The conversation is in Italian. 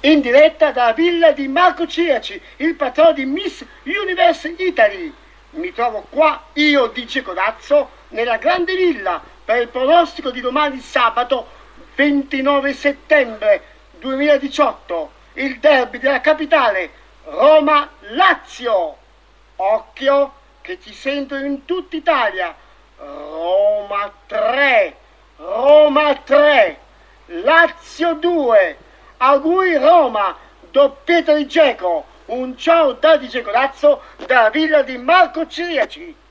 in diretta dalla villa di Marco Ciriaci, il patrono di Miss Universe Italy. Mi trovo qua, io DJ Codazzo, nella grande villa per il pronostico di domani sabato 29 settembre 2018, il derby della capitale, Roma-Lazio. Occhio che ti sento in tutta Italia. Roma 3, Roma 3, Lazio 2. Auguri Roma, doppietta di Geco. Un ciao da DJ Codazzo dalla villa di Marco Ciriaci.